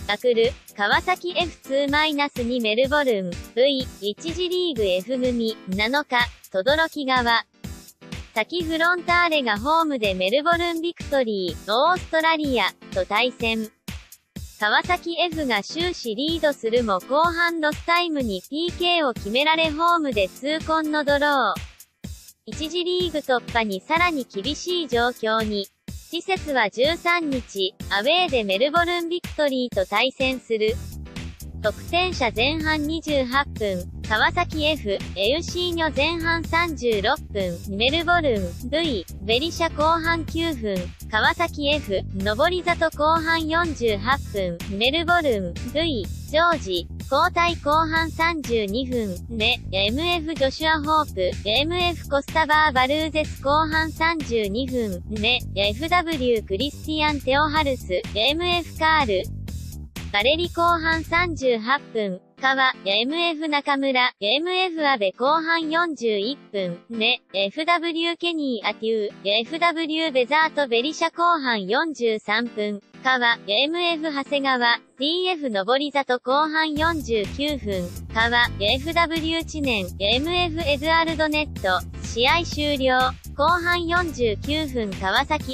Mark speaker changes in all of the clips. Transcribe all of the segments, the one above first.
Speaker 1: まくる、川崎 F2-2 メルボルン、V1 次リーグ F 組、7日、轟川。滝フロンターレがホームでメルボルンビクトリー、オーストラリア、と対戦。川崎 F が終始リードするも後半ロスタイムに PK を決められホームで痛恨のドロー。1次リーグ突破にさらに厳しい状況に。施設は13日、アウェーでメルボルンビクトリーと対戦する。得点者前半28分、川崎 F、エウシーニョ前半36分、メルボルン、V、ベリシャ後半9分、川崎 F、上り里後半48分、メルボルン、V、ジョージ、交代後半32分、MF ジョシュア・ホープ、MF コスタバー・バルーゼス後半32分、FW クリスティアン・テオハルス、MF カール、バレリ後半38分、川、MF 中村、MF 阿部後半41分、FW ケニーアテュー、FW ベザートベリシャ後半43分、川、MF 長谷川、DF 上り里後半49分、川、FW 知念、MF エズアルドネット、試合終了、後半49分川崎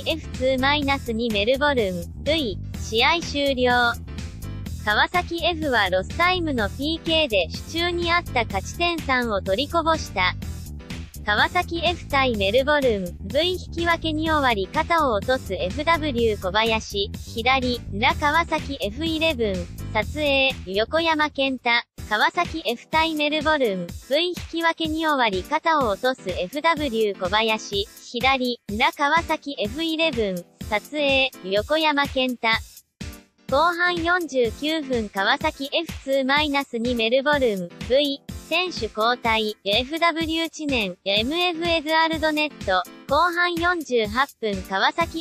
Speaker 1: F2-2 メルボルン、V、試合終了。川崎 F はロスタイムの PK で手中にあった勝ち点3を取りこぼした。川崎 F 対メルボルン、V 引き分けに終わり肩を落とす FW 小林、左、裏川崎 F11、撮影、横山健太、川崎 F 対メルボルン、V 引き分けに終わり肩を落とす FW 小林、左、裏川崎 F11、撮影、横山健太。後半49分川崎 F2-2 メルボルン、V、選手交代、FW 知念、MF エズアルドネット、後半48分川崎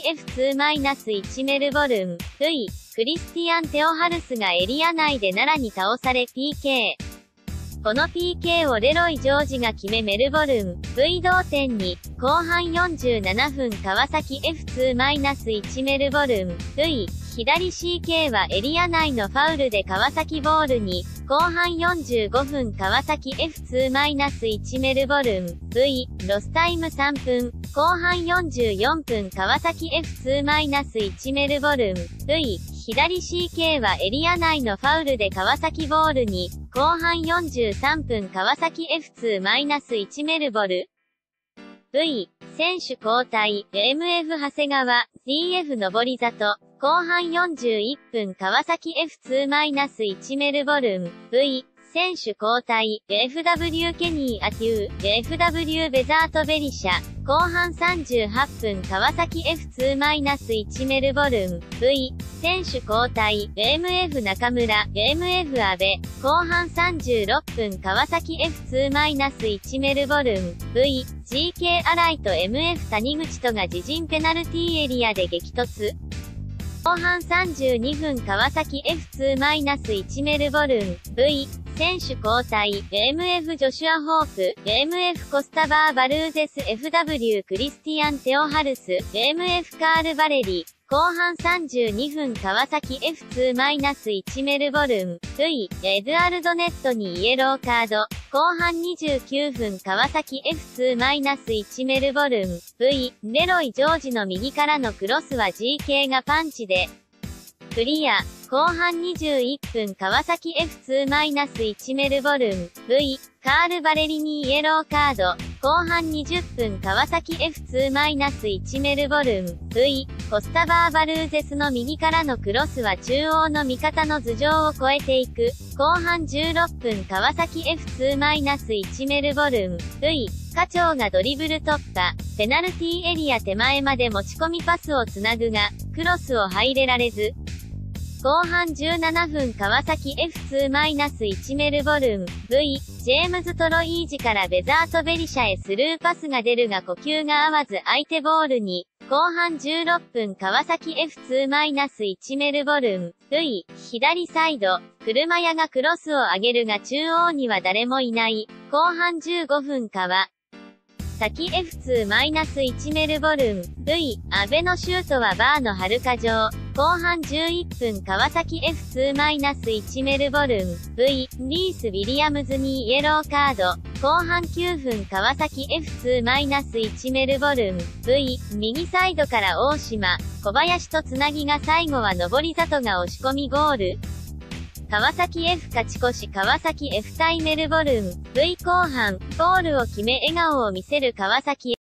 Speaker 1: F2-1 メルボルン、V、クリスティアン・テオハルスがエリア内で奈良に倒され PK。この PK をレロイ・ジョージが決めメルボルン、V 同点に、後半47分川崎 F2-1 メルボルン、V、左 CK はエリア内のファウルで川崎ボールに、後半45分川崎 F2-1 メルボルン、V、ロスタイム3分、後半44分川崎 F2-1 メルボルン、V、左 CK はエリア内のファウルで川崎ボールに、後半43分川崎 F2-1 メルボル、V、選手交代、MF 長谷川、DF 上り里、後半41分川崎 F2-1 メルボルン、V、選手交代、FW ケニーアテュー、FW ベザートベリシャ、後半38分川崎 F2-1 メルボルン、V、選手交代、MF 中村、MF 阿部、後半36分川崎 F2-1 メルボルン、V、GK 新井と MF 谷口とが自陣ペナルティーエリアで激突。後半32分川崎 F2-1 メルボルン、V、選手交代、MF ジョシュア・ホープ、MF コスタバー・バルーゼス FW クリスティアン・テオハルス、MF カール・バレリ、後半32分川崎 F2-1 メルボルン、V、エズアルドネットにイエローカード、後半29分川崎 F2-1 メルボルン、V、レロイ・ジョージの右からのクロスは GK がパンチで、クリア、後半21分川崎 F2-1 メルボルン、V、カール・バレリにイエローカード、後半20分川崎 F2-1 メルボルン、V、コスタバー・バルーゼスの右からのクロスは中央の味方の頭上を越えていく、後半16分川崎 F2-1 メルボルン、V、課長がドリブル突破、ペナルティーエリア手前まで持ち込みパスをつなぐが、クロスを入れられず、後半17分川崎 F2-1 メルボルン、V、ジェームズ・トロイージからベザート・ベリシャへスルーパスが出るが呼吸が合わず相手ボールに、後半16分川崎 F2-1 メルボルン、V、左サイド、車屋がクロスを上げるが中央には誰もいない、後半15分川崎 F2-1 メルボルン、V、阿部のシュートはバーの遥か上、 後半11分川崎 F2-1 メルボルン、V、リース・ウィリアムズにイエローカード。後半9分川崎 F2-1 メルボルン、V、右サイドから大島、小林とつなぎが最後は上り里が押し込みゴール。川崎 F 勝ち越し川崎 F 対メルボルン、V 後半、ゴールを決め笑顔を見せる川崎